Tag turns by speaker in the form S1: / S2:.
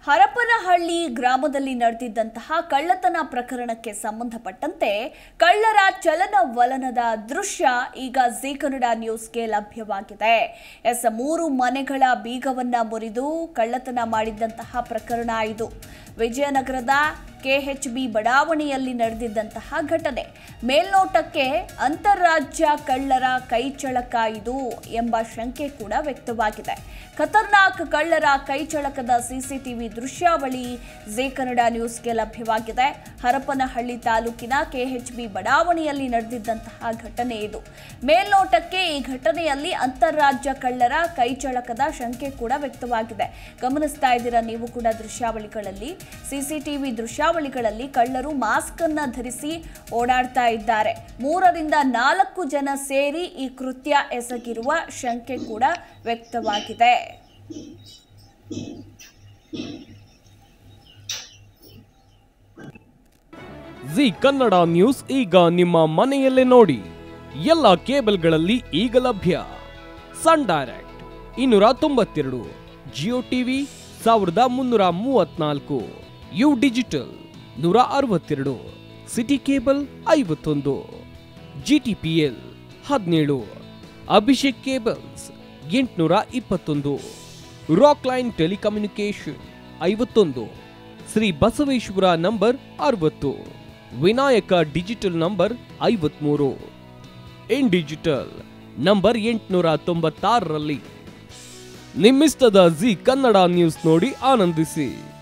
S1: ಹರಪನಹಳ್ಳಿ ಗ್ರಾಮದಲ್ಲಿ ನಡೆದಿದ್ದಂತಹ ಕಳ್ಳತನ ಪ್ರಕರಣಕ್ಕೆ ಸಂಬಂಧಪಟ್ಟಂತೆ ಕಳ್ಳರ ಚಲನವಲನದ ದೃಶ್ಯ ಈಗ ಜೀ ಕನ್ನಡ ನ್ಯೂಸ್ಗೆ ಲಭ್ಯವಾಗಿದೆ. 3 ಮನೆಗಳ ಬೀಗವನ್ನ ಮುರಿದು ಕಳ್ಳತನ ಮಾಡಿದ್ದಂತಹ ಪ್ರಕರಣ ಇದು. ವಿಜಯನಗರದ KHB ಬಡಾವಣೆಯಲ್ಲಿ ನಡೆದಿದ್ದಂತಹ ಘಟನೆ. ಮೇಲ್ನೋಟಕ್ಕೆ ಅಂತಾರಾಜ್ಯ ಕಳ್ಳರ ಕೈಚಳಕ ಇದು ಎಂಬ ಶಂಕೆ ಕೂಡ ವ್ಯಕ್ತವಾಗಿದೆ. ಖತರ್ನಾಕ್ ಕಳ್ಳರ ಕೈಚಳಕದ CCTV ದೃಶ್ಯಾವಳಿ ಜೀ ಕನ್ನಡ ನ್ಯೂಸ್ಗೆ ಲಭ್ಯವಾಗಿದೆ. ಹರಪನಹಳ್ಳಿ ತಾಲೂಕಿನ KHB ಬಡಾವಣೆಯಲ್ಲಿ ನಡೆದಿದ್ದಂತಹ ಘಟನೆ ಇದು. ಮೇಲ್ನೋಟಕ್ಕೆ ಈ ಘಟನೆಯಲ್ಲಿ ಅಂತಾರಾಜ್ಯ ಕಳ್ಳರ ಕೈಚಳಕದ ಶಂಕೆ ಕೂಡ ವ್ಯಕ್ತವಾಗಿದೆ. ಗಮನಿಸ್ತಾ ಇದ್ದೀರಾ ನೀವು ಕೂಡ ದೃಶ್ಯಾವಳಿಗಳಲ್ಲಿ, CCTV ದೃಶ್ಯಾವಳಿಗಳಲ್ಲಿ ಕಳ್ಳರು ಮಾಸ್ಕ್ ಅನ್ನ ಧರಿಸಿ ಓಡಾಡ್ತಾ ಇದ್ದಾರೆ. 3 ರಿಂದ 4 ಜನ ಸೇರಿ ಈ ಕೃತ್ಯ ಎಸಗಿರುವ ಶಂಕೆ ಕೂಡ ವ್ಯಕ್ತವಾಗಿದೆ.
S2: ಜೀ ಕನ್ನಡ ನ್ಯೂಸ್ ಈಗ ನಿಮ್ಮ ಮನೆಯಲ್ಲೇ ನೋಡಿ. ಎಲ್ಲ ಕೇಬಲ್ಗಳಲ್ಲಿ ಈಗ ಲಭ್ಯ. Sun Direct 292, Jio TV 1334, U digital 162, city cable 51, GTPL 17, Abhishek cables 821, Rockline telecommunication 51, Shri Basaveshwara number 60, Vinayaka digital number 53, in digital number 896ರಲ್ಲಿ. ನಿಮ್ಮಿಷ್ಟದ ಜೀ ಕನ್ನಡ ನ್ಯೂಸ್ ನೋಡಿ ಆನಂದಿಸಿ.